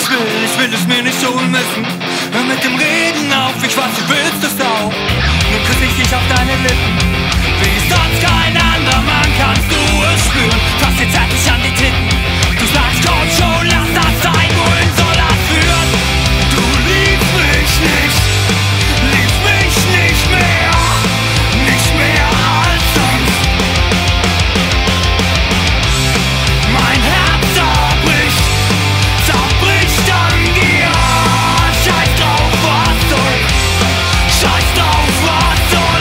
ich will es mir nicht holen müssen. Hör mit dem Reden auf, ich weiß, du willst es auch. Nun küss ich dich auf deine Lippen, wie sonst kein anderer Mann kannst du es spüren. Fass dir zärtlich an die Titten, du sagst komm schon, lass das sein, wohin soll das führen? Du liebst mich nicht mehr, nicht mehr als sonst. Mein Herz zerbricht an dir. Scheiß drauf, was soll, scheiß drauf, was soll.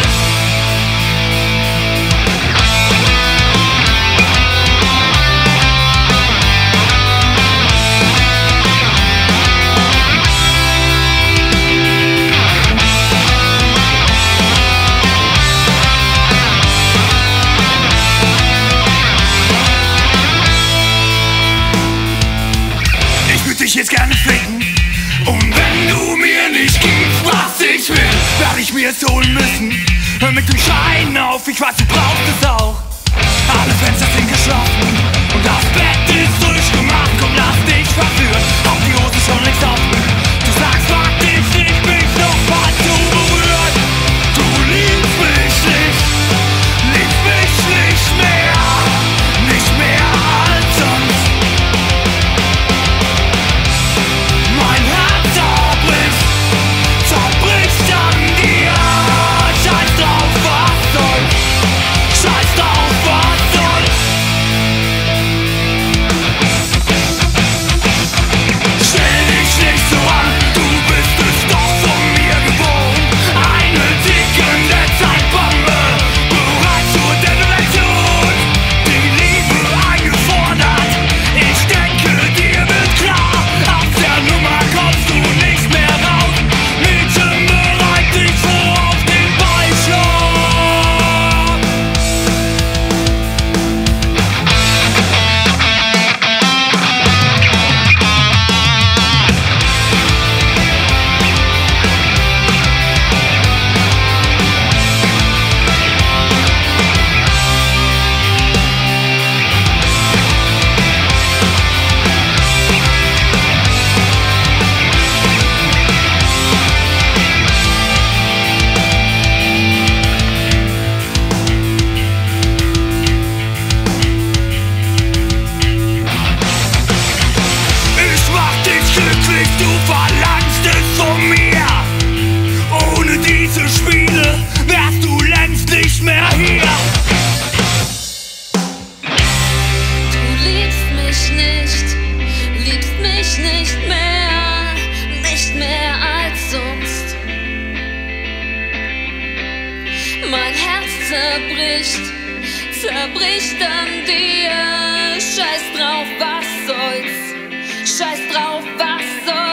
Ich jetzt gerne ficken. Und wenn du mir nicht gibst, was ich will, werde ich mir es holen müssen. Hör mit dem Schreien auf, ich weiß, du brauchst es auch. Alle Fenster sind geschlossen und das Bett ist durchgemacht. Komm, lass dich verführen, auch die Hose schon längst offen. Du sagst, wag dich nicht, mich noch mal zu berühren. Du liebst mich nicht mehr, nicht mehr als sonst. Mein Herz zerbricht an dir. Scheiß drauf, was soll, scheiß drauf, was soll. Stell dich nicht so an, du bist es doch von mir gewohnt. Eine tickende Zeitbombe, bereit zur Detonation. Die Liebe eingefordert, ich denke, dir wird klar. Aus der Nummer kommst du nicht mehr raus. Mädchen, bereit dich vor auf den Beischlaf. Ich mach dich glücklich, du verlangst es von mir. Ohne diese Spiele wärst du längst nicht mehr hier. Du liebst mich nicht mehr, nicht mehr als sonst. Mein Herz zerbricht an dir. Scheiß drauf, was soll's, scheiß drauf, was soll's.